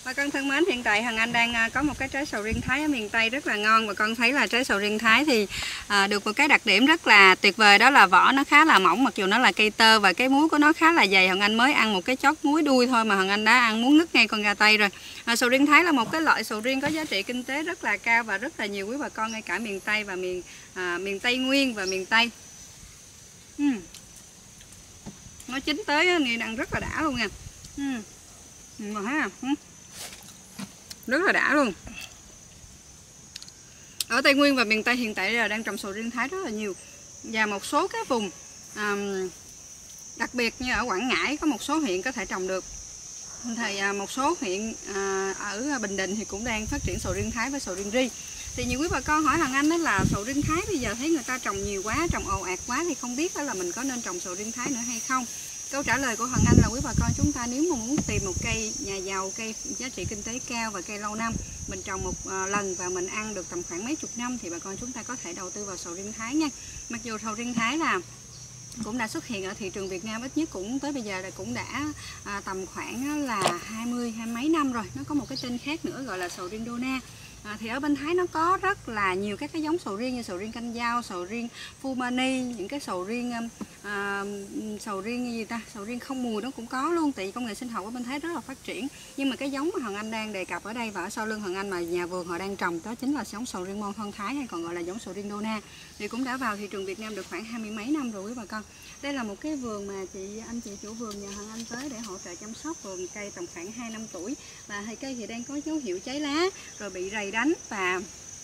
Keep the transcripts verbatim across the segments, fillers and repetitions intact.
Bà con thân mến, hiện tại Hằng Anh đang có một cái trái sầu riêng Thái ở miền Tây rất là ngon. Và con thấy là trái sầu riêng Thái thì à, được một cái đặc điểm rất là tuyệt vời, đó là vỏ nó khá là mỏng, mặc dù nó là cây tơ và cái muối của nó khá là dày. Hằng Anh mới ăn một cái chót muối đuôi thôi mà Hằng Anh đã ăn muốn nứt ngay con gà tây rồi. À, sầu riêng Thái là một cái loại sầu riêng có giá trị kinh tế rất là cao và rất là nhiều quý bà con ngay cả miền Tây và miền à, miền Tây Nguyên và miền Tây. uhm. Nó chín tới nghe ăn rất là đã luôn nha. uhm. Mà thấy à? uhm. Rất là đã luôn. Ở Tây Nguyên và miền Tây hiện tại là đang trồng sầu riêng Thái rất là nhiều. Và một số các vùng à, đặc biệt như ở Quảng Ngãi có một số huyện có thể trồng được. Thì à, một số huyện à, ở Bình Định thì cũng đang phát triển sầu riêng Thái với sầu riêng ri. Thì nhiều quý bà con hỏi Hằng Anh đó là sầu riêng Thái bây giờ thấy người ta trồng nhiều quá, trồng ồ ạt quá thì không biết đó là mình có nên trồng sầu riêng Thái nữa hay không. Câu trả lời của Hằng Anh là quý bà con chúng ta nếu mà muốn tìm một cây nhà giàu, cây giá trị kinh tế cao và cây lâu năm, mình trồng một lần và mình ăn được tầm khoảng mấy chục năm thì bà con chúng ta có thể đầu tư vào sầu riêng Thái nha. Mặc dù sầu riêng Thái là cũng đã xuất hiện ở thị trường Việt Nam ít nhất cũng tới bây giờ là cũng đã à, tầm khoảng là hai mươi hai mấy năm rồi. Nó có một cái tên khác nữa gọi là sầu riêng Dona. À, thì ở bên Thái nó có rất là nhiều các cái giống sầu riêng như sầu riêng Canh Dao, sầu riêng Phumani, những cái sầu riêng à, sầu riêng gì ta, sầu riêng không mùi nó cũng có luôn. Tại vì công nghệ sinh học ở bên Thái rất là phát triển. Nhưng mà cái giống mà Hằng Anh đang đề cập ở đây và ở sau lưng Hằng Anh mà nhà vườn họ đang trồng đó chính là giống sầu riêng Mon Thon Thái hay còn gọi là giống sầu riêng Dona. Thì cũng đã vào thị trường Việt Nam được khoảng hai mươi mấy năm rồi quý bà con. Đây là một cái vườn mà chị anh chị chủ vườn nhờ Hằng Anh tới để hỗ trợ chăm sóc vườn cây tầm khoảng hai năm tuổi và cây thì đang có dấu hiệu cháy lá rồi bị rầy đánh và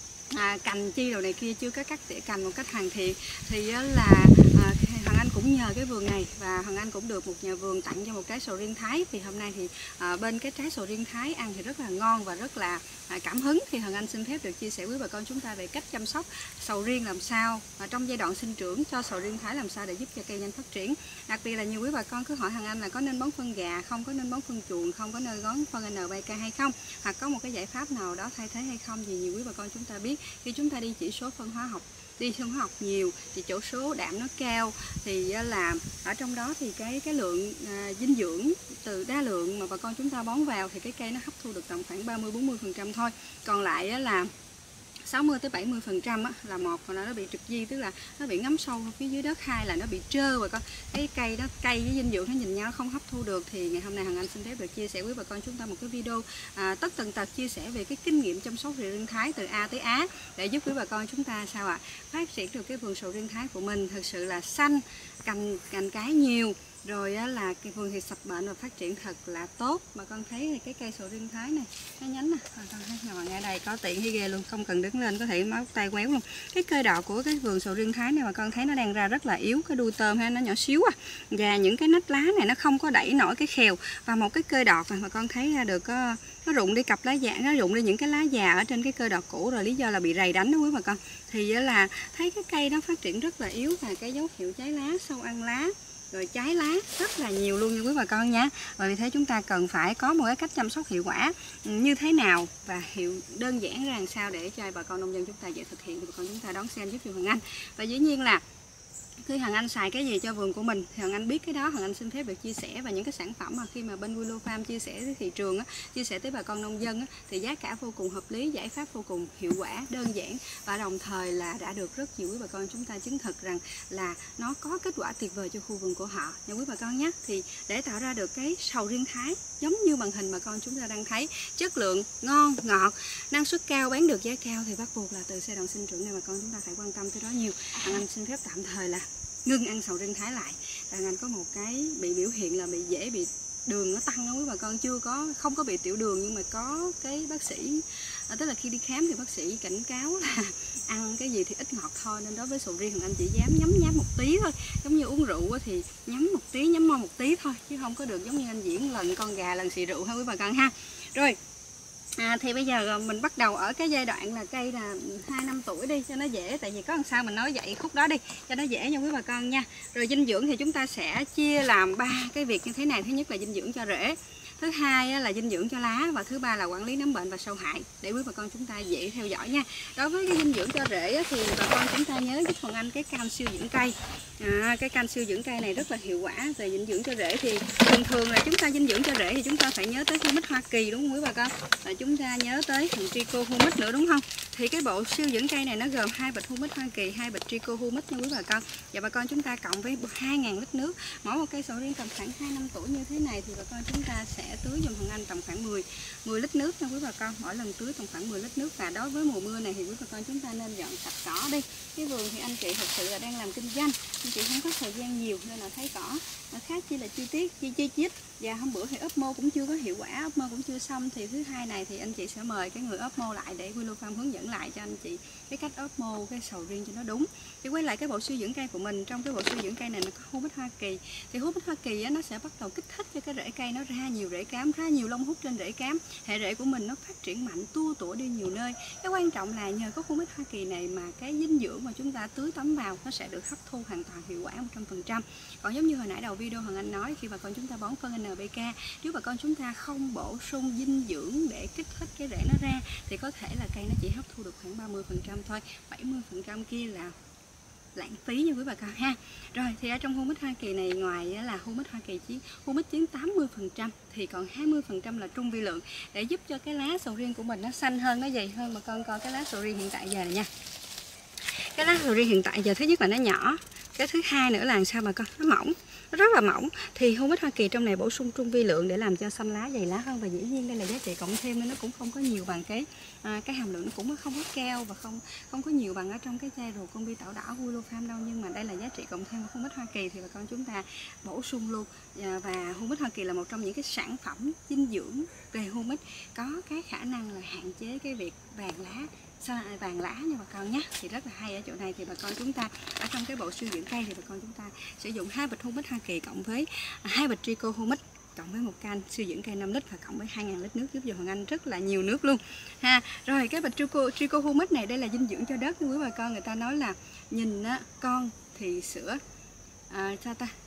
à, cành chi đồ này kia chưa có cắt tỉa cành một cách hoàn thiện. Thì là à, Hằng Anh cũng nhờ cái vườn này và Hằng Anh cũng được một nhà vườn tặng cho một trái sầu riêng Thái. Thì hôm nay thì à, bên cái trái sầu riêng Thái ăn thì rất là ngon và rất là à, cảm hứng. Thì Hằng Anh xin phép được chia sẻ với bà con chúng ta về cách chăm sóc sầu riêng làm sao và trong giai đoạn sinh trưởng cho sầu riêng Thái làm sao để giúp cho cây nhanh phát triển. Đặc biệt là nhiều quý bà con cứ hỏi Hằng Anh là có nên bón phân gà không, có nên bón phân chuồng không, có nên bón phân en pê ca hay không, hoặc có một cái giải pháp nào đó thay thế hay không. Thì nhiều quý bà con chúng ta biết khi chúng ta đi chỉ số phân hóa học đi phân hóa học nhiều thì chỗ số đạm nó cao thì là ở trong đó thì cái cái lượng à, dinh dưỡng từ đa lượng mà bà con chúng ta bón vào thì cái cây nó hấp thu được tầm khoảng ba mươi bốn mươi phần trăm thôi. Còn lại là sáu mươi tới bảy mươi phần trăm là một còn nó bị trực di, tức là nó bị ngấm sâu phía dưới đất, hai là nó bị trơ và con cái cây đó cây với dinh dưỡng nó nhìn nhau không hấp thu được. Thì ngày hôm nay Hằng Anh xin phép được chia sẻ với bà con chúng ta một cái video à, tất tần tật chia sẻ về cái kinh nghiệm chăm sóc sầu riêng Thái từ A tới Á để giúp quý bà con chúng ta sao ạ à, phát triển được cái vườn sầu riêng Thái của mình thật sự là xanh, cành cành cái nhiều. Rồi là cái vườn thì sạch bệnh và phát triển thật là tốt. Mà con thấy thì cái cây sầu riêng Thái này, cái nhánh nè, con thấy ngồi ngay đây có tiện hay ghê luôn, không cần đứng lên có thể máu tay quéo luôn. Cái cây đọt của cái vườn sầu riêng Thái này mà con thấy nó đang ra rất là yếu, cái đuôi tôm ha nó nhỏ xíu à. Và những cái nách lá này nó không có đẩy nổi cái khèo và một cái cây đọt mà con thấy ra được có nó rụng đi cặp lá già, nó rụng đi những cái lá già ở trên cái cây đọt cũ rồi, lý do là bị rầy đánh đó quý bà con. Thì là thấy cái cây nó phát triển rất là yếu và cái dấu hiệu cháy lá, sâu ăn lá, rồi trái lá rất là nhiều luôn nha quý bà con nha. Và vì thế chúng ta cần phải có một cái cách chăm sóc hiệu quả như thế nào và hiệu đơn giản ra làm sao để cho bà con nông dân chúng ta dễ thực hiện. Thì bà con chúng ta đón xem giúp cho Hằng Anh. Và dĩ nhiên là khi Hằng Anh xài cái gì cho vườn của mình thì Hằng Anh biết cái đó, Hằng Anh xin phép được chia sẻ. Và những cái sản phẩm mà khi mà bên Willow Farm chia sẻ với thị trường á, chia sẻ tới bà con nông dân á, thì giá cả vô cùng hợp lý, giải pháp vô cùng hiệu quả, đơn giản và đồng thời là đã được rất nhiều quý bà con chúng ta chứng thực rằng là nó có kết quả tuyệt vời cho khu vườn của họ nha quý bà con nhé. Thì để tạo ra được cái sầu riêng Thái giống như màn hình bà con chúng ta đang thấy, chất lượng ngon, ngọt, năng suất cao, bán được giá cao thì bắt buộc là từ giai đoạn sinh trưởng này bà con chúng ta phải quan tâm tới đó nhiều. Hằng Anh xin phép tạm thời là ngưng ăn sầu riêng Thái lại. Hằng Anh có một cái bị biểu hiện là bị dễ bị đường nó tăng đó quý bà con, chưa có không có bị tiểu đường nhưng mà có cái bác sĩ à, tức là khi đi khám thì bác sĩ cảnh cáo là ăn cái gì thì ít ngọt thôi, nên đối với sầu riêng Hằng Anh chỉ dám nhấm nháp một tí thôi, giống như uống rượu thì nhấm một tí, nhấm môi một tí thôi chứ không có được giống như anh Diễn lần con gà lần xì rượu ha quý bà con ha. Rồi À, thì bây giờ mình bắt đầu ở cái giai đoạn là cây là hai năm tuổi đi cho nó dễ, tại vì có làm sao mình nói vậy khúc đó đi cho nó dễ nha quý bà con nha. Rồi dinh dưỡng thì chúng ta sẽ chia làm ba cái việc như thế này. Thứ nhất là dinh dưỡng cho rễ, thứ hai là dinh dưỡng cho lá, và thứ ba là quản lý nấm bệnh và sâu hại, để quý bà con chúng ta dễ theo dõi nha. Đối với cái dinh dưỡng cho rễ thì bà con chúng ta nhớ giúp Hoàng Anh cái canxi dưỡng cây. À, cái canxi dưỡng cây này rất là hiệu quả về dinh dưỡng cho rễ. Thì thường thường là chúng ta dinh dưỡng cho rễ thì chúng ta phải nhớ tới humic Hoa Kỳ, đúng không quý bà con? Và chúng ta nhớ tới thằng Trico Humic nữa, đúng không? Thì cái bộ siêu dưỡng cây này nó gồm hai bịch humic Hoa Kỳ, hai bịch Trico Humic nha quý bà con. Và bà con chúng ta cộng với hai nghìn lít nước. Mỗi một cây sầu riêng tầm khoảng hai năm tuổi như thế này thì bà con chúng ta sẽ tưới dùm Hoàng Anh tầm khoảng mười lít nước nha quý bà con. Mỗi lần tưới tầm khoảng mười lít nước. Và đối với mùa mưa này thì quý bà con chúng ta nên dọn sạch cỏ đi. Cái vườn thì anh chị thật sự là đang làm kinh doanh, anh chị không có thời gian nhiều nên là thấy cỏ nó khác chi là chi tiết chi chi chít. Và hôm bữa thì ốp mô cũng chưa có hiệu quả, ốp mô cũng chưa xong, thì thứ hai này thì anh chị sẽ mời cái người ốp mô lại để Willow Farm hướng dẫn lại cho anh chị cái cách ốp mô cái sầu riêng cho nó đúng. Thì quay lại cái bộ siêu dưỡng cây của mình, trong cái bộ siêu dưỡng cây này nó có humic Hoa Kỳ. Thì humic Hoa Kỳ á, nó sẽ bắt đầu kích thích cho cái rễ cây nó ra nhiều rễ cám, ra nhiều lông hút trên rễ cám, hệ rễ của mình nó phát triển mạnh, tua tủa đi nhiều nơi. Cái quan trọng là nhờ có humic Hoa Kỳ này mà cái dinh dưỡng mà chúng ta tưới tắm vào nó sẽ được hấp thu hoàn toàn hiệu quả một trăm phần trăm. Còn giống như hồi nãy đầu video Hoàng Anh nói, khi bà con chúng ta bón phân en pê ca, nếu bà con chúng ta không bổ sung dinh dưỡng để kích thích cái rễ nó ra thì có thể là cây nó chỉ hấp thu được khoảng ba mươi phần trăm thôi, bảy mươi phần trăm kia là lãng phí nha quý bà con ha. Rồi thì ở trong humic Hoa Kỳ này, ngoài là humic Hoa Kỳ chỉ humic chiếm tám mươi phần trăm thì còn hai mươi phần trăm là trung vi lượng, để giúp cho cái lá sầu riêng của mình nó xanh hơn, nó dày hơn. Bà con coi cái lá sầu riêng hiện tại giờ này nha. Cái lá sầu riêng hiện tại giờ thứ nhất là nó nhỏ, cái thứ hai nữa là sao bà con, nó mỏng, nó rất là mỏng. Thì humic Hoa Kỳ trong này bổ sung trung vi lượng để làm cho xanh lá dày lá hơn, và dĩ nhiên đây là giá trị cộng thêm nên nó cũng không có nhiều bằng cái à, cái hàm lượng nó cũng không có cao và không không có nhiều bằng ở trong cái chai rùa công ty tảo đỏ Willow Farm đâu, nhưng mà đây là giá trị cộng thêm của humic Hoa Kỳ thì bà con chúng ta bổ sung luôn. À, và humic Hoa Kỳ là một trong những cái sản phẩm dinh dưỡng về humic có cái khả năng là hạn chế cái việc vàng lá vàng lá nha bà con nhé. Thì rất là hay ở chỗ này. Thì bà con chúng ta ở trong cái bộ siêu dưỡng cây thì bà con chúng ta sử dụng hai bịch humic Hoa Kỳ cộng với hai bịch Trico Humic cộng với một can siêu dưỡng cây năm lít và cộng với hai nghìn lít nước, giúp cho Hoàng Anh rất là nhiều nước luôn ha. Rồi cái bịch Trico, Trico Humic này đây là dinh dưỡng cho đất quý bà con. Người ta nói là nhìn á, con thì sữa à, sao ta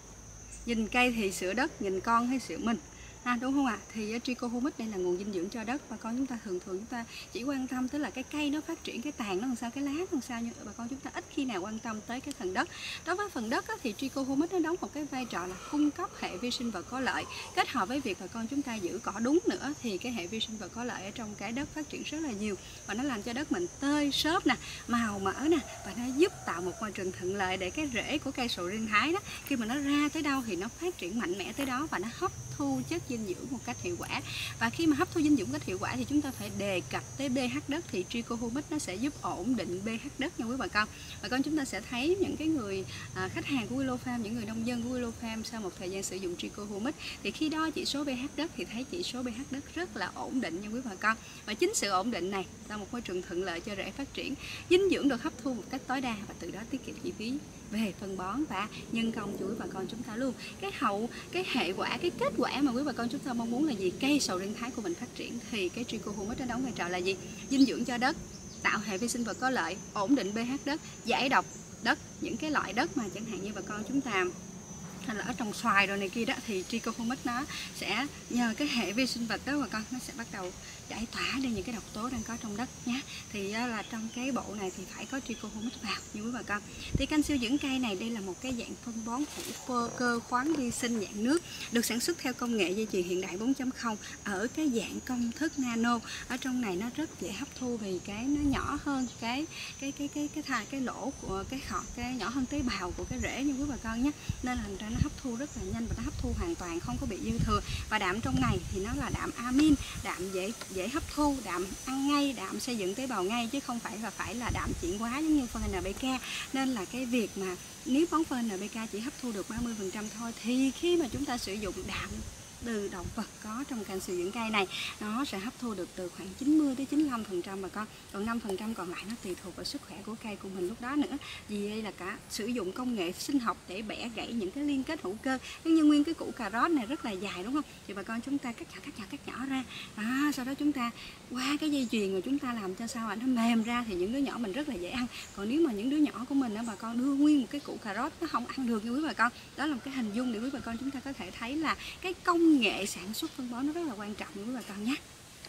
nhìn cây thì sữa đất, nhìn con hay sữa mình. À, đúng không ạ? À? Thì Trico Humic đây là nguồn dinh dưỡng cho đất. Bà con chúng ta thường thường chúng ta chỉ quan tâm tới là cái cây nó phát triển, cái tàn nó làm sao, cái lá nó làm sao, nhưng bà con chúng ta ít khi nào quan tâm tới cái phần đất. Đối với phần đất á, thì Trico Humic nó đóng một cái vai trò là cung cấp hệ vi sinh vật có lợi, kết hợp với việc bà con chúng ta giữ cỏ đúng nữa thì cái hệ vi sinh vật có lợi ở trong cái đất phát triển rất là nhiều, và nó làm cho đất mình tơi xốp nè, màu mỡ nè, và nó giúp tạo một môi trường thuận lợi để cái rễ của cây sầu riêng Thái đó khi mà nó ra tới đâu thì nó phát triển mạnh mẽ tới đó, và nó hấp thu chất dinh dưỡng một cách hiệu quả. Và khi mà hấp thu dinh dưỡng một cách hiệu quả thì chúng ta phải đề cập tới pH đất, thì Trico Humic nó sẽ giúp ổn định pH đất nha quý bà con. Bà con chúng ta sẽ thấy những cái người à, khách hàng của Willow Farm, những người nông dân của Willow Farm sau một thời gian sử dụng Trico Humic thì khi đo chỉ số pH đất thì thấy chỉ số pH đất rất là ổn định nha quý bà con. Và chính sự ổn định này là một môi trường thuận lợi cho rễ phát triển, dinh dưỡng được hấp thu một cách tối đa và từ đó tiết kiệm chi phí về phân bón và nhân công cho quý bà con chúng ta luôn. Cái hậu cái hệ quả, cái kết quả mà quý bà con chúng ta mong muốn là gì? Cây sầu riêng Thái của mình phát triển thì cái Trico Humic nó đóng vai trò là gì? Dinh dưỡng cho đất, tạo hệ vi sinh vật có lợi, ổn định pH đất, giải độc đất, những cái loại đất mà chẳng hạn như bà con chúng ta hay là ở trong xoài rồi này kia đó, thì Trico Humic nó sẽ nhờ cái hệ vi sinh vật đó bà con, nó sẽ bắt đầu giải tỏa đi những cái độc tố đang có trong đất nhé. Thì là trong cái bộ này thì phải có Trico Humic vào như quý bà con. Thì canh siêu dưỡng cây này đây là một cái dạng phân bón hữu cơ khoáng vi sinh dạng nước, được sản xuất theo công nghệ dây chuyền hiện đại bốn chấm không ở cái dạng công thức nano. Ở trong này nó rất dễ hấp thu vì cái nó nhỏ hơn cái cái cái cái cái thà cái lỗ của cái khọt, cái nhỏ hơn tế bào của cái rễ như quý bà con nhé, nên là ra nó hấp thu rất là nhanh và nó hấp thu hoàn toàn không có bị dư thừa. Và đạm trong này thì nó là đạm amin, đạm dễ dễ hấp thu, đạm ăn ngay, đạm xây dựng tế bào ngay, chứ không phải là phải là đạm chuyển hóa giống như phân en pê ca. Nên là cái việc mà nếu bón phân en pê ca chỉ hấp thu được ba mươi phần trăm thôi, thì khi mà chúng ta sử dụng đạm từ động vật có trong canh siêu dưỡng cây này, nó sẽ hấp thu được từ khoảng chín mươi tới chín mươi lăm phần trăm bà con. Còn năm phần trăm còn lại nó tùy thuộc vào sức khỏe của cây của mình lúc đó nữa. Vì đây là cả sử dụng công nghệ sinh học để bẻ gãy những cái liên kết hữu cơ. Nếu như nguyên cái củ cà rốt này rất là dài đúng không? Thì bà con chúng ta cắt nhỏ cắt nhỏ cắt nhỏ ra. Đó, đó, sau đó chúng ta qua cái dây chuyền mà chúng ta làm cho sao nó mềm ra thì những đứa nhỏ mình rất là dễ ăn. Còn nếu mà những đứa nhỏ của mình đó bà con đưa nguyên một cái củ cà rốt nó không ăn được nha quý bà con. Đó là một cái hình dung để quý bà con chúng ta có thể thấy là cái công nghệ sản xuất phân bón nó rất là quan trọng nha quý bà con nhé.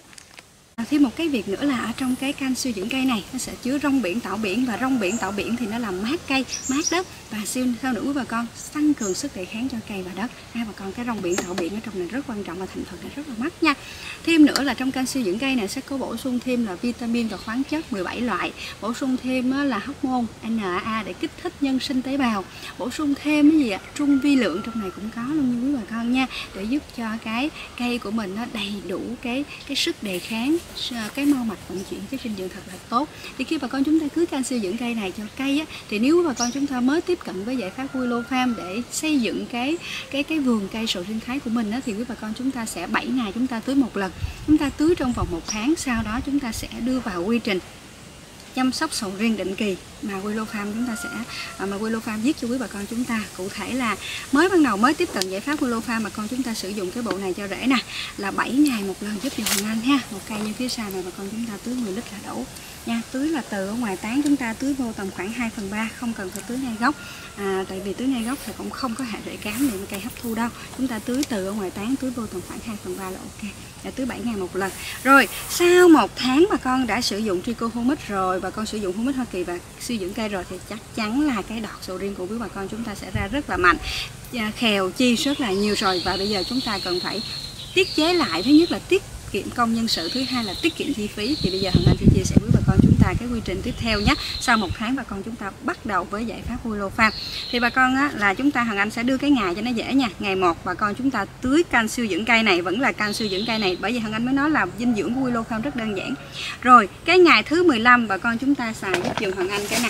À, thêm một cái việc nữa là ở trong cái canxi dưỡng cây này nó sẽ chứa rong biển tạo biển, và rong biển tạo biển thì nó làm mát cây, mát đất và siêu sao nữa quý bà con, tăng cường sức đề kháng cho cây và đất. À, bà con cái rong biển tạo biển ở trong này rất quan trọng và thành phần này rất là mắc nha. Thêm nữa là trong canxi dưỡng cây này sẽ có bổ sung thêm là vitamin và khoáng chất mười bảy loại, bổ sung thêm là hormone en a a để kích thích nhân sinh tế bào, bổ sung thêm cái gì ạ, trung vi lượng trong này cũng có luôn như quý bà con nha, để giúp cho cái cây của mình nó đầy đủ cái cái sức đề kháng, cái mau mạch vận chuyển chất dinh dưỡng thật là tốt. Thì khi bà con chúng ta cứ canxi dưỡng cây này cho cây á, thì nếu bà con chúng ta mới tiếp cận với giải pháp Willow Farm để xây dựng cái cái cái vườn cây sầu riêng Thái của mình á, thì quý bà con chúng ta sẽ bảy ngày chúng ta tưới một lần, chúng ta tưới trong vòng một tháng, sau đó chúng ta sẽ đưa vào quy trình chăm sóc sầu riêng định kỳ mà Willow Farm chúng ta sẽ mà Willow Farm viết cho quý bà con chúng ta. Cụ thể là mới ban đầu mới tiếp cận giải pháp Willow Farm mà con chúng ta sử dụng cái bộ này cho rễ nè, là bảy ngày một lần giúp cho Hoàng Anh ha. Một cây như phía sau này bà con chúng ta tưới mười lít là đủ nha. Tưới là từ ở ngoài tán chúng ta tưới vô tầm khoảng hai phần ba, không cần phải tưới ngay gốc. À, tại vì tưới ngay gốc thì cũng không có hệ rễ cám để cây hấp thu đâu. Chúng ta tưới từ ở ngoài tán tưới vô tầm khoảng hai phần ba là ok. Đã tưới bảy ngày một lần. Rồi, sau một tháng bà con đã sử dụng Trico Humic rồi, bà con sử dụng Humic Hoa Kỳ và suy dưỡng cây rồi thì chắc chắn là cái đọt sầu riêng của quý bà con chúng ta sẽ ra rất là mạnh, khèo chi rất là nhiều rồi. Và bây giờ chúng ta cần phải tiết chế lại, thứ nhất là tiết kiệm công nhân sự, thứ hai là tiết kiệm chi phí. Thì bây giờ Hằng Anh sẽ chia sẻ với bà con chúng ta cái quy trình tiếp theo nhé. Sau một tháng bà con chúng ta bắt đầu với giải pháp Willow Farm. Thì bà con á, là chúng ta Hằng Anh sẽ đưa cái ngày cho nó dễ nha. Ngày một bà con chúng ta tưới canxi dưỡng cây này, vẫn là canxi dưỡng cây này, bởi vì Hằng Anh mới nói là dinh dưỡng của Willow Farm rất đơn giản. Rồi cái ngày thứ mười lăm bà con chúng ta xài giúp dùm Hằng Anh cái này.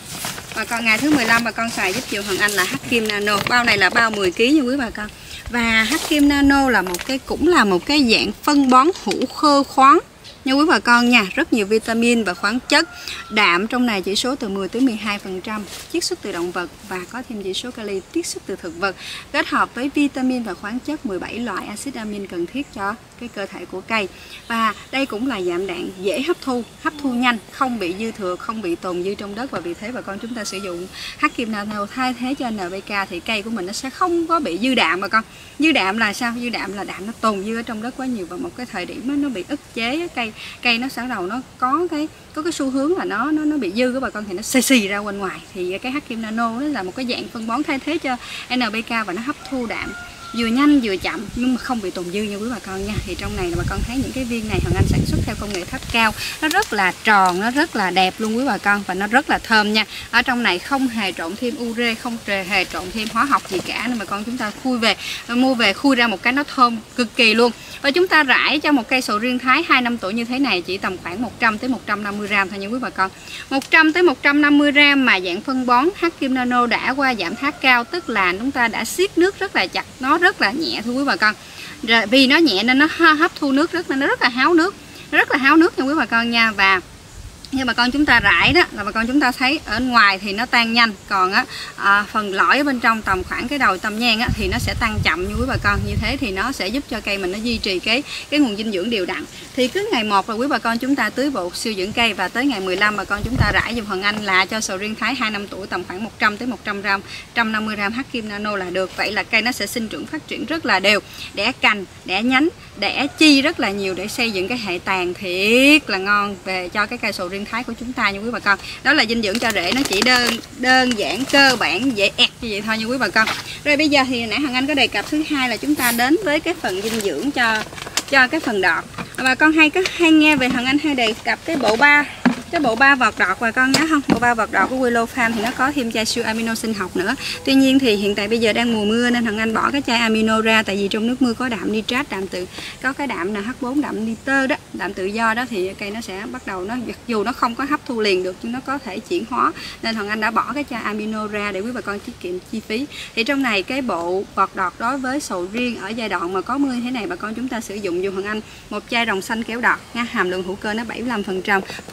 Bà con ngày thứ mười lăm bà con xài giúp dùm Hằng Anh là Hắc Kim Nano. Bao này là bao mười ki lô gam nha quý bà con. Và Hắc Kim Nano là một cái cũng là một cái dạng phân bón hữu cơ khoáng nha quý bà con nha, rất nhiều vitamin và khoáng chất. Đạm trong này chỉ số từ mười tới mười hai phần trăm chiết xuất từ động vật và có thêm chỉ số kali chiết xuất từ thực vật, kết hợp với vitamin và khoáng chất mười bảy loại axit amin cần thiết cho cái cơ thể của cây. Và đây cũng là dạng đạm dễ hấp thu, hấp thu nhanh, không bị dư thừa, không bị tồn dư trong đất, và vì thế bà con chúng ta sử dụng Hắc Kim Nano thay thế cho en pê ca thì cây của mình nó sẽ không có bị dư đạm bà con. Dư đạm là sao? Dư đạm là đạm nó tồn dư ở trong đất quá nhiều và một cái thời điểm đó, nó bị ức chế cây cây nó bắt đầu nó có cái có cái xu hướng là nó nó nó bị dư của bà con thì nó xì xì ra bên ngoài. Thì cái Hắc Kim Nano nó là một cái dạng phân bón thay thế cho en pê ca và nó hấp thu đạm vừa nhanh vừa chậm nhưng mà không bị tồn dư nha quý bà con nha. Thì trong này là bà con thấy những cái viên này Hằng Anh sản xuất theo công nghệ thấp cao, nó rất là tròn, nó rất là đẹp luôn quý bà con, và nó rất là thơm nha. Ở trong này không hề trộn thêm ure, không hề trộn thêm hóa học gì cả, nên bà con chúng ta khui về mua về khui ra một cái nó thơm cực kỳ luôn. Và chúng ta rải cho một cây sầu riêng Thái hai năm tuổi như thế này chỉ tầm khoảng một trăm tới một trăm năm mươi gam thôi nha quý bà con. một trăm tới một trăm năm mươi gam mà dạng phân bón Hắc Kim Nano đã qua giảm thác cao, tức là chúng ta đã siết nước rất là chặt, nó rất là nhẹ thưa quý bà con. Rồi, vì nó nhẹ nên nó hấp thu nước rất nên nó rất là háo nước, nó rất là háo nước nha quý bà con nha. Và như bà con chúng ta rải đó là bà con chúng ta thấy ở ngoài thì nó tan nhanh, còn á à, phần lõi ở bên trong tầm khoảng cái đầu tâm nhang á thì nó sẽ tăng chậm như quý bà con. Như thế thì nó sẽ giúp cho cây mình nó duy trì cái cái nguồn dinh dưỡng đều đặn. Thì cứ ngày một là quý bà con chúng ta tưới bộ siêu dưỡng cây, và tới ngày mười lăm bà con chúng ta rải dùm Hằng Anh là cho sầu riêng Thái hai năm tuổi tầm khoảng một trăm tới một trăm gam, một trăm năm mươi gam Hắc Kim Nano là được. Vậy là cây nó sẽ sinh trưởng phát triển rất là đều, đẻ cành, đẻ nhánh, đẻ chi rất là nhiều để xây dựng cái hệ tàn thiệt là ngon về cho cái cây sầu riêng Thái của chúng ta nha quý bà con. Đó là dinh dưỡng cho rễ, nó chỉ đơn đơn giản cơ bản dễ ẹt như vậy thôi nha quý bà con. Rồi bây giờ thì nãy Hằng Anh có đề cập thứ hai là chúng ta đến với cái phần dinh dưỡng cho cho cái phần đọt. Bà con hay có hay nghe về Hằng Anh hay đề cập cái bộ ba cái bộ ba vọt đọt, bà con nhớ không? Bộ ba vọt đọt của Willow Farm thì nó có thêm chai siêu amino sinh học nữa. Tuy nhiên thì hiện tại bây giờ đang mùa mưa nên Hằng Anh bỏ cái chai amino ra, tại vì trong nước mưa có đạm nitrat, đạm tự có cái đạm là H bốn, đạm nitơ đó, đạm tự do đó, thì cây nó sẽ bắt đầu nó mặc dù nó không có hấp thu liền được nhưng nó có thể chuyển hóa, nên Hằng Anh đã bỏ cái chai amino ra để quý bà con tiết kiệm chi phí. Thì trong này cái bộ vọt đọt đối với sầu riêng ở giai đoạn mà có mưa thế này, bà con chúng ta sử dụng dùng Hằng Anh một chai rồng xanh kéo đọt nha, hàm lượng hữu cơ nó bảy mươi lăm phần trăm, phun một phát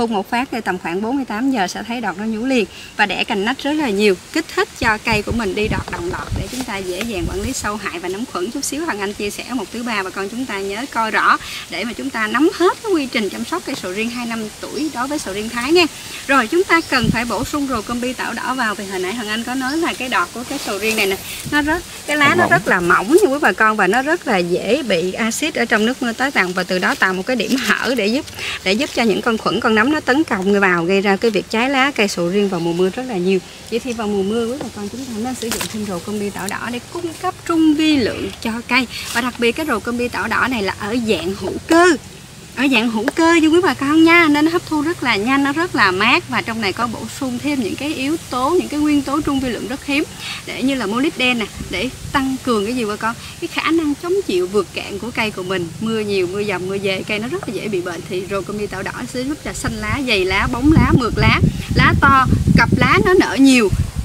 đây tầm khoảng bốn mươi tám giờ sẽ thấy đọt nó nhú liền và đẻ cành nách rất là nhiều, kích thích cho cây của mình đi đọt đồng loạt để chúng ta dễ dàng quản lý sâu hại và nấm khuẩn. Chút xíu Hoàng Anh chia sẻ một thứ ba bà con chúng ta nhớ coi rõ để mà chúng ta nắm hết cái quy trình chăm sóc cây sầu riêng hai năm tuổi đối với sầu riêng Thái nha. Rồi chúng ta cần phải bổ sung Rocombi tảo đỏ vào, vì hồi nãy Hoàng Anh có nói là cái đọt của cái sầu riêng này nè, nó rất cái lá nó rất là mỏng nha quý bà con, và nó rất là dễ bị axit ở trong nước mưa tái tàn, và từ đó tạo một cái điểm hở để giúp để giúp cho những con khuẩn con nấm nó tấn công vào, gây ra cái việc cháy lá cây sầu riêng vào mùa mưa rất là nhiều. Vậy thì vào mùa mưa quý bà con chúng ta nên sử dụng thêm Rocombi tảo đỏ để cung cấp trung vi lượng cho cây, và đặc biệt cái Rocombi tảo đỏ này là ở dạng hữu cơ, ở dạng hữu cơ cho quý bà con nha, nên nó hấp thu rất là nhanh, nó rất là mát, và trong này có bổ sung thêm những cái yếu tố, những cái nguyên tố trung vi lượng rất hiếm để như là molybden nè, để tăng cường cái gì bà con, cái khả năng chống chịu vượt cạn của cây của mình. Mưa nhiều, mưa dầm, mưa về cây nó rất là dễ bị bệnh, thì Rocombi tảo đỏ sẽ giúp cho xanh lá, dày lá, bóng lá, mượt lá, lá to, cặp lá nó nở nhiều,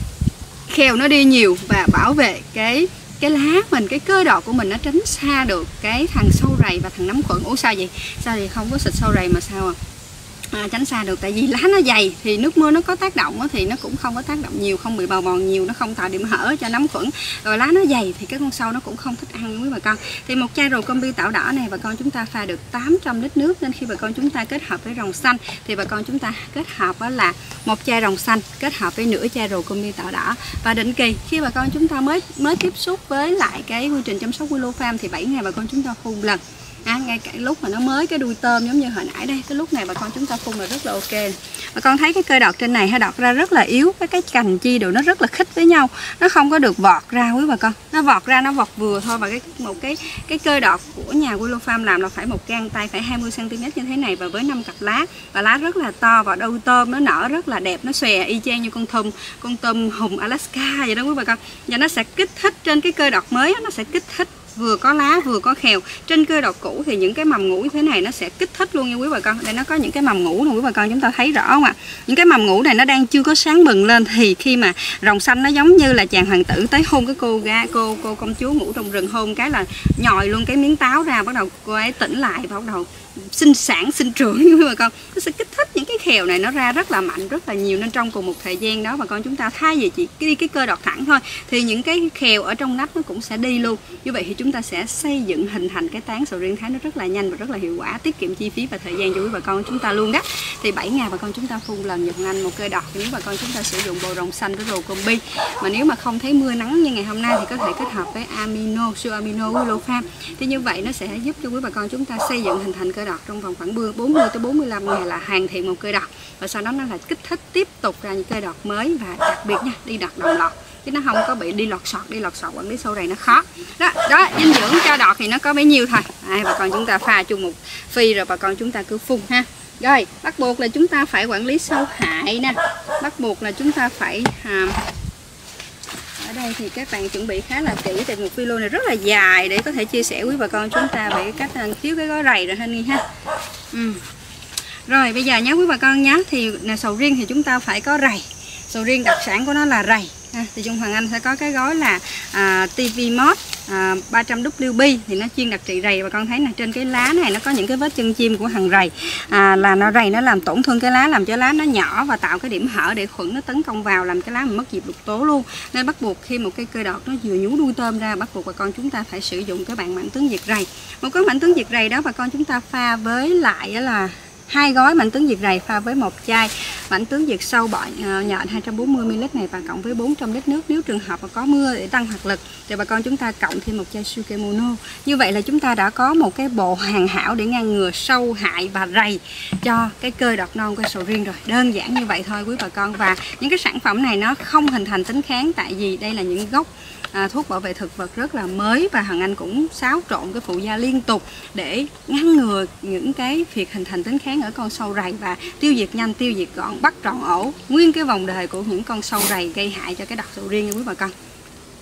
khèo nó đi nhiều, và bảo vệ cái cái lá mình, cái cơ đọt của mình nó tránh xa được cái thằng sâu rầy và thằng nấm khuẩn. Ủa sao vậy? Sao thì không có xịt sâu rầy mà sao à? À, tránh xa được, tại vì lá nó dày thì nước mưa nó có tác động đó, thì nó cũng không có tác động nhiều, không bị bào mòn nhiều, nó không tạo điểm hở cho nấm khuẩn. Rồi lá nó dày thì các con sâu nó cũng không thích ăn quý bà con. Thì một chai Rocombi tảo đỏ này bà con chúng ta pha được tám trăm lít nước, nên khi bà con chúng ta kết hợp với rồng xanh thì bà con chúng ta kết hợp đó là một chai rồng xanh kết hợp với nửa chai Rocombi tảo đỏ. Và định kỳ khi bà con chúng ta mới mới tiếp xúc với lại cái quy trình chăm sóc Willow thì bảy ngày bà con chúng ta phun lần. À, ngay cả lúc mà nó mới cái đuôi tôm giống như hồi nãy đây, cái lúc này bà con chúng ta phun là rất là ok. Bà con thấy cái cây đọt trên này hay đọt ra rất là yếu, cái cái cành chi đồ nó rất là khít với nhau, nó không có được vọt ra quý bà con, nó vọt ra nó vọt vừa thôi. Và cái một cái cái cây đọt của nhà Willow Farm làm là phải một gang tay, phải hai mươi xăng ti mét như thế này, và với năm cặp lá, và lá rất là to, và đuôi tôm nó nở rất là đẹp, nó xòe y chang như con thùm con tôm hùm Alaska vậy đó quý bà con. Và nó sẽ kích thích trên cái cây đọt mới, nó sẽ kích thích vừa có lá vừa có khèo. Trên cây đọt cũ thì những cái mầm ngũ như thế này nó sẽ kích thích luôn nha quý bà con. Đây nó có những cái mầm ngũ này quý bà con, chúng ta thấy rõ không ạ? Những cái mầm ngũ này nó đang chưa có sáng bừng lên, thì khi mà rồng xanh nó giống như là chàng hoàng tử tới hôn cái cô ga cô cô công chúa ngủ trong rừng, hôn cái là nhòi luôn cái miếng táo ra, bắt đầu cô ấy tỉnh lại và bắt đầu sinh sản sinh trưởng như quý bà con. Nó sẽ kích thích những cái khèo này nó ra rất là mạnh, rất là nhiều, nên trong cùng một thời gian đó bà con chúng ta thay vì chỉ đi cái cơ đọt thẳng thôi thì những cái khèo ở trong nắp nó cũng sẽ đi luôn. Như vậy thì chúng ta sẽ xây dựng hình thành cái tán sầu riêng Thái nó rất là nhanh và rất là hiệu quả, tiết kiệm chi phí và thời gian cho quý bà con chúng ta luôn đó. Thì bảy ngày bà con chúng ta phun lần giùm anh một cây đọt. Nếu bà con chúng ta sử dụng bồ rồng xanh với Rocombi, mà nếu mà không thấy mưa nắng như ngày hôm nay thì có thể kết hợp với amino, siêu amino của Willow Farm. Thì như vậy nó sẽ giúp cho quý bà con chúng ta xây dựng hình thành cây đọt trong vòng khoảng bốn mươi tới bốn mươi lăm ngày là hoàn thiện một cây đọt, và sau đó nó là kích thích tiếp tục ra những cây đọt mới, và đặc biệt nha, đi đọt đồng loạt chứ nó không có bị đi lọt sọt, đi lọt sọt quản lý sâu rầy nó khó đó. Đó, dinh dưỡng cho đọt thì nó có bấy nhiêu thôi. À, bà con chúng ta pha chung một phi rồi bà con chúng ta cứ phun ha. Rồi bắt buộc là chúng ta phải quản lý sâu hại nè, bắt buộc là chúng ta phải à, ở đây thì các bạn chuẩn bị khá là kỹ, tại một video này rất là dài để có thể chia sẻ quý bà con chúng ta về cái cách thiếu cái gói rầy rồi Honey ha. Ừ. Rồi bây giờ nhớ quý bà con nhé, thì là sầu riêng thì chúng ta phải có rầy, sầu riêng đặc sản của nó là rầy. À, thì Trung Hoàng Anh sẽ có cái gói là à, tê vê Mod à, ba trăm W B, thì nó chuyên đặc trị rầy. Và con thấy là trên cái lá này nó có những cái vết chân chim của hàng rầy, à, là nó rầy nó làm tổn thương cái lá, làm cho lá nó nhỏ và tạo cái điểm hở để khuẩn nó tấn công vào, làm cái lá mình mất diệp lục tố luôn. Nên bắt buộc khi một cái cây đọt nó vừa nhú đuôi tôm ra, bắt buộc bà con chúng ta phải sử dụng cái bạn mãn tướng diệt rầy. Một cái mãn tướng diệt rầy đó bà con chúng ta pha với lại là hai gói mãn tướng diệt rầy, pha với một chai mãn tướng diệt sâu bọ nhện hai trăm bốn mươi mi li lít này, và cộng với bốn trăm lít nước. Nếu trường hợp mà có mưa để tăng hoạt lực thì bà con chúng ta cộng thêm một chai Sukemono. Như vậy là chúng ta đã có một cái bộ hoàn hảo để ngăn ngừa sâu hại và rầy cho cái cây đọt non cây sầu riêng rồi. Đơn giản như vậy thôi quý bà con. Và những cái sản phẩm này nó không hình thành tính kháng, tại vì đây là những gốc À, thuốc bảo vệ thực vật rất là mới, và Hằng Anh cũng xáo trộn cái phụ gia liên tục để ngăn ngừa những cái việc hình thành tính kháng ở con sâu rầy, và tiêu diệt nhanh, tiêu diệt gọn, bắt trọn ổ nguyên cái vòng đời của những con sâu rầy gây hại cho cái đọt sầu riêng nha quý bà con.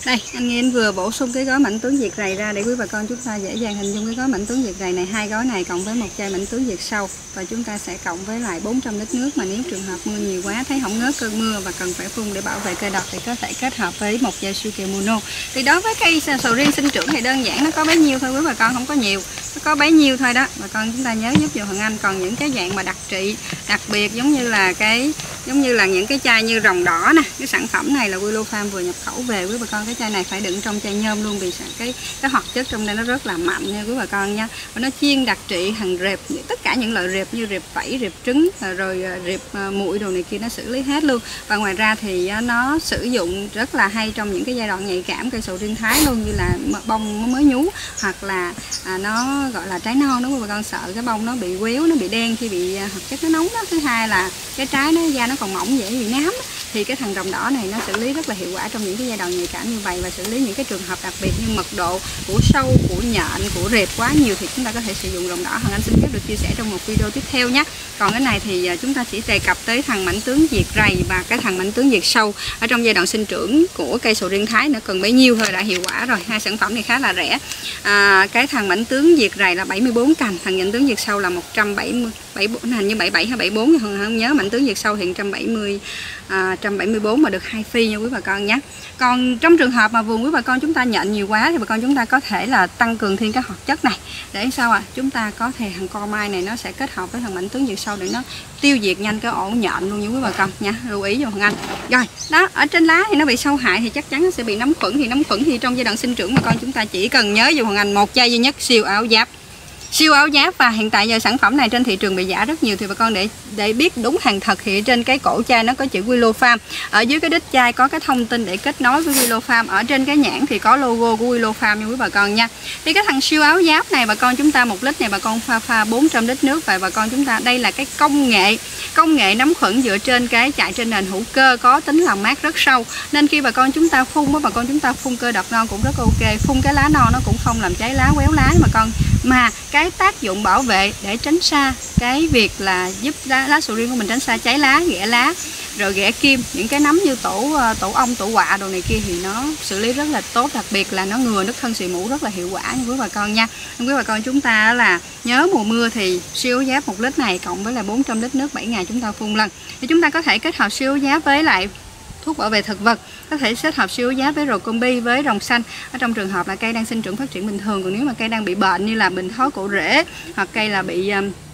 Đây, anh Nghi vừa bổ sung cái gói mãnh tướng diệt rầy ra để quý bà con chúng ta dễ dàng hình dung cái gói mãnh tướng diệt rầy này. Hai gói này cộng với một chai mãnh tướng diệt sâu, và chúng ta sẽ cộng với lại bốn trăm lít nước, mà nếu trường hợp mưa nhiều quá thấy không ngớt cơn mưa và cần phải phun để bảo vệ cây đọt thì có thể kết hợp với một chai siêu kèo mono. Thì đối với cây sầu riêng sinh trưởng thì đơn giản nó có bấy nhiêu thôi quý bà con, không có nhiều, nó có bấy nhiêu thôi đó. Bà con chúng ta nhớ giúp dùm Hằng Anh. Còn những cái dạng mà đặc trị đặc biệt giống như là cái giống như là những cái chai như rồng đỏ nè, cái sản phẩm này là Willow Farm vừa nhập khẩu về quý bà con. Cái chai này phải đựng trong chai nhôm luôn, vì cái cái hoạt chất trong đây nó rất là mạnh nha quý bà con nha. Và nó chuyên đặc trị hàng rệp, tất cả những loại rệp như rệp vảy, rệp trứng, rồi rệp muội đồ này kia nó xử lý hết luôn. Và ngoài ra thì nó sử dụng rất là hay trong những cái giai đoạn nhạy cảm cây sầu riêng Thái luôn, như là bông mới nhú hoặc là à, nó gọi là trái non, đúng không bà con? Sợ cái bông nó bị quéo, nó bị đen khi bị hoạt chất nó nóng đó. Thứ hai là cái trái nó da nó còn mỏng dễ bị nám, thì cái thằng rồng đỏ này nó xử lý rất là hiệu quả trong những cái giai đoạn nhạy cảm như vậy, và xử lý những cái trường hợp đặc biệt như mật độ của sâu, của nhện, của rệp quá nhiều thì chúng ta có thể sử dụng rồng đỏ. Hằng Anh xin phép được chia sẻ trong một video tiếp theo nhé. Còn cái này thì chúng ta chỉ đề cập tới thằng mãnh tướng diệt rầy và cái thằng mãnh tướng diệt sâu ở trong giai đoạn sinh trưởng của cây sầu riêng Thái, nó cần bấy nhiêu thôi đã hiệu quả rồi. Hai sản phẩm này khá là rẻ. À, cái thằng mãnh tướng diệt rầy là bảy mươi bốn cành, thằng mãnh tướng diệt sâu là một trăm bảy mươi bảy, hình như bảy mươi bảy hay bảy mươi bốn, không nhớ. Mãnh tướng diệt sâu thì một trăm bảy mươi à, một trăm bảy mươi bốn mà được hai phi nha quý bà con nhé. Còn trong trường hợp mà vườn quý bà con chúng ta nhện nhiều quá thì bà con chúng ta có thể là tăng cường thêm các hoạt chất này để sao à chúng ta có thể thằng co mai này nó sẽ kết hợp với thằng mãnh tướng diệt sâu để nó tiêu diệt nhanh cái ổ nhện luôn nha quý bà con nha. Lưu ý cho Hằng Anh. Rồi đó, ở trên lá thì nó bị sâu hại thì chắc chắn nó sẽ bị nấm khuẩn. Thì nấm khuẩn thì trong giai đoạn sinh trưởng bà con chúng ta chỉ cần nhớ dùng Hằng Anh một chai duy nhất siêu áo giáp. Siêu áo giáp, và hiện tại giờ sản phẩm này trên thị trường bị giả rất nhiều, thì bà con để để biết đúng hàng thật thì trên cái cổ chai nó có chữ Willow Farm, ở dưới cái đít chai có cái thông tin để kết nối với Willow Farm, ở trên cái nhãn thì có logo của Willow Farm nha quý bà con nha. Thì cái thằng siêu áo giáp này bà con chúng ta một lít này bà con pha pha bốn trăm lít nước, và bà con chúng ta đây là cái công nghệ công nghệ nấm khuẩn dựa trên cái chạy trên nền hữu cơ, có tính làm mát rất sâu, nên khi bà con chúng ta phun á, bà con chúng ta phun cơ đọt non cũng rất ok, phun cái lá non nó cũng không làm cháy lá, quéo lá bà con, mà cái tác dụng bảo vệ để tránh xa cái việc là giúp lá, lá sầu riêng của mình tránh xa cháy lá, ghẻ lá, rồi ghẻ kim, những cái nấm như tổ tổ ong, tổ quạ đồ này kia thì nó xử lý rất là tốt, đặc biệt là nó ngừa nước thân xì mũ rất là hiệu quả nha quý bà con nha. Quý bà con chúng ta là nhớ mùa mưa thì siêu giáp một lít này cộng với là bốn trăm lít nước bảy ngày chúng ta phun lần, thì chúng ta có thể kết hợp siêu giáp với lại thuốc bảo vệ thực vật, có thể kết hợp siêu giáp với rocombi, với rồng xanh ở trong trường hợp là cây đang sinh trưởng phát triển bình thường. Còn nếu mà cây đang bị bệnh như là bệnh thối cổ rễ hoặc cây là bị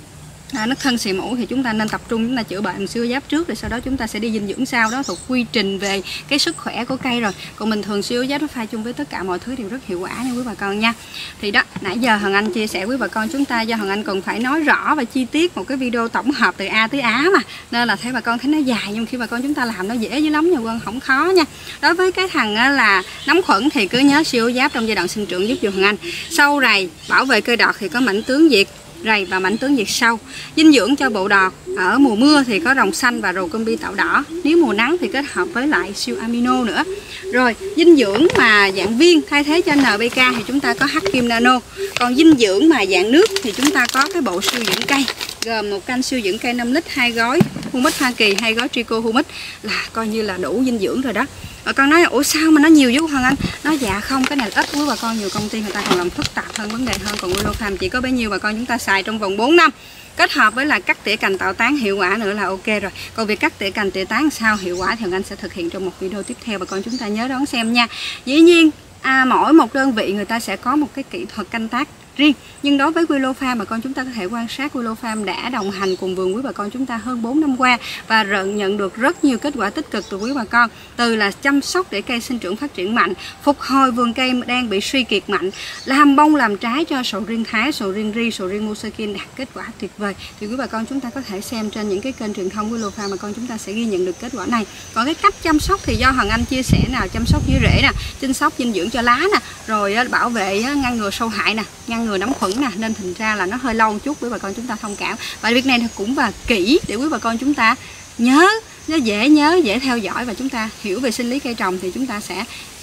À, nước thân xì mũ thì chúng ta nên tập trung chúng ta chữa bệnh siêu giáp trước, rồi sau đó chúng ta sẽ đi dinh dưỡng sau đó, thuộc quy trình về cái sức khỏe của cây rồi. Còn bình thường siêu giáp nó pha chung với tất cả mọi thứ đều rất hiệu quả nha quý bà con nha. Thì đó, nãy giờ Hằng Anh chia sẻ với bà con chúng ta, do Hằng Anh cần phải nói rõ và chi tiết một cái video tổng hợp từ A tới Á mà, nên là thấy bà con thấy nó dài, nhưng khi bà con chúng ta làm nó dễ dữ lắm nha quân, không khó nha. Đối với cái thằng là nấm khuẩn thì cứ nhớ siêu giáp trong giai đoạn sinh trưởng giúp cho Hằng Anh. Sâu rầy bảo vệ cây đọt thì có mãnh tướng diệt rầy và mãnh tướng diệt sâu. Dinh dưỡng cho bộ đọt ở mùa mưa thì có rồng xanh và rocombi tạo đỏ, nếu mùa nắng thì kết hợp với lại siêu amino nữa. Rồi dinh dưỡng mà dạng viên thay thế cho en pê ca thì chúng ta có hắc kim nano. Còn dinh dưỡng mà dạng nước thì chúng ta có cái bộ siêu dưỡng cây, gồm một canh siêu dưỡng cây năm lít, hai gói humic Hoa Kỳ, hai gói trico humic là coi như là đủ dinh dưỡng rồi đó. Bà con nói ủa sao mà nó nhiều dữ Hằng Anh? Nó dạ không, cái này ít quý bà con, nhiều công ty người ta còn làm phức tạp hơn vấn đề hơn. Còn Willow Farm chỉ có bấy nhiêu bà con chúng ta xài trong vòng bốn năm, kết hợp với là cắt tỉa cành tạo tán hiệu quả nữa là ok rồi. Còn việc cắt tỉa cành tỉa tán sao hiệu quả thì Hằng Anh sẽ thực hiện trong một video tiếp theo, bà con chúng ta nhớ đón xem nha. Dĩ nhiên à, mỗi một đơn vị người ta sẽ có một cái kỹ thuật canh tác riêng, nhưng đối với Willow Farm bà con chúng ta có thể quan sát Willow Farm đã đồng hành cùng vườn quý bà con chúng ta hơn bốn năm qua và nhận được rất nhiều kết quả tích cực từ quý bà con, từ là chăm sóc để cây sinh trưởng phát triển mạnh, phục hồi vườn cây đang bị suy kiệt mạnh, làm bông làm trái cho sầu riêng Thái, sầu riêng Ri, sầu riêng Musakin đạt kết quả tuyệt vời. Thì quý bà con chúng ta có thể xem trên những cái kênh truyền thông Willow Farm, bà con chúng ta sẽ ghi nhận được kết quả này. Còn cái cách chăm sóc thì do Hằng Anh chia sẻ nào, chăm sóc dưới rễ nè, chăm sóc dinh dưỡng cho lá nè, rồi bảo vệ ngăn ngừa sâu hại nè, ngăn ngừa nấm khuẩn nè, nên thành ra là nó hơi lâu chút quý bà con chúng ta thông cảm. Và việc này cũng và kỹ để quý bà con chúng ta nhớ, nó dễ nhớ, dễ theo dõi và chúng ta hiểu về sinh lý cây trồng thì chúng ta sẽ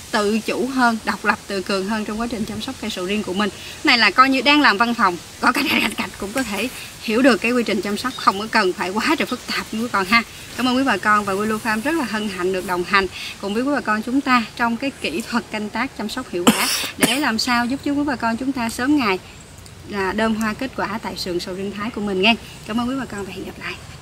tự chủ hơn, độc lập tự cường hơn trong quá trình chăm sóc cây sầu riêng của mình. Này là coi như đang làm văn phòng, có cái gạch gạch cũng có thể hiểu được cái quy trình chăm sóc, không có cần phải quá trời phức tạp như quý bà con ha. Cảm ơn quý bà con, và Willow Farm rất là hân hạnh được đồng hành cùng với quý bà con chúng ta trong cái kỹ thuật canh tác chăm sóc hiệu quả để làm sao giúp cho quý bà con chúng ta sớm ngày là đơm hoa kết quả tại sườn sầu riêng Thái của mình nghe. Cảm ơn quý bà con và hẹn gặp lại.